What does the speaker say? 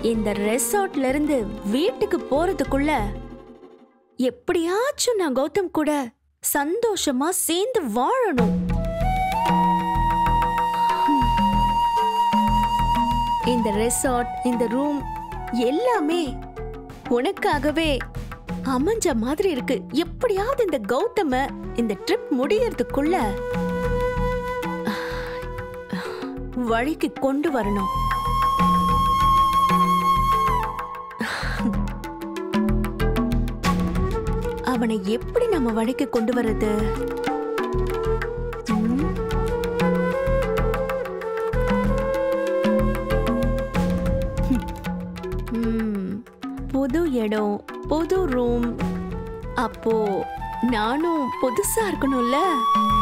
இந்த ரெசார்ட்ல இருந்து வீட்டுக்கு போறதுக்குள்ள எப்படியாச்சும் நான் கௌதம் கூட சந்தோஷமா சேர்ந்து வாழணும். இந்த ரெசார்ட், இந்த ரூம் எல்லாமே உனக்காகவே அமைஞ்ச மாதிரி இருக்கு. எப்படியாவது இந்த கௌதம இந்த ட்ரிப் முடியறதுக்குள்ள வழிக்கு கொண்டு வரணும். அவனை எப்படி நம்ம வழிக்கு கொண்டு வர்றது? புது இடம், புது ரூம், அப்போ நானும் புதுசா இருக்கணும்ல.